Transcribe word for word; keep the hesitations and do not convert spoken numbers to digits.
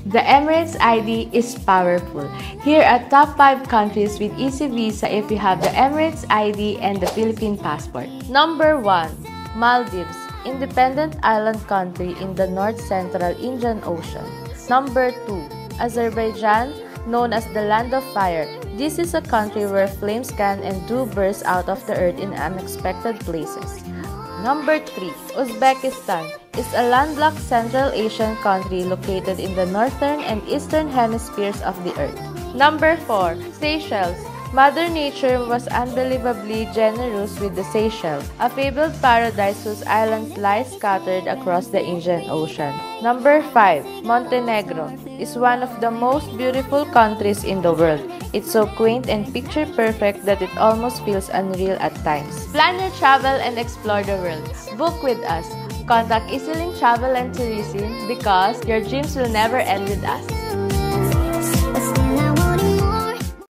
The Emirates I D is powerful. Here are top five countries with easy visa if you have the Emirates I D and the Philippine passport. Number one. Maldives, independent island country in the north-central Indian Ocean. Number two. Azerbaijan, known as the Land of Fire. This is a country where flames can and do burst out of the earth in unexpected places. Number three. Uzbekistan is a landlocked Central Asian country located in the northern and eastern hemispheres of the earth. Number four. Seychelles. Mother Nature was unbelievably generous with the Seychelles, a fabled paradise whose islands lie scattered across the Indian Ocean. Number five. Montenegro is one of the most beautiful countries in the world. It's so quaint and picture-perfect that it almost feels unreal at times. Plan your travel and explore the world. Book with us. Contact EasyLink Travel and Tourism because your dreams will never end with us.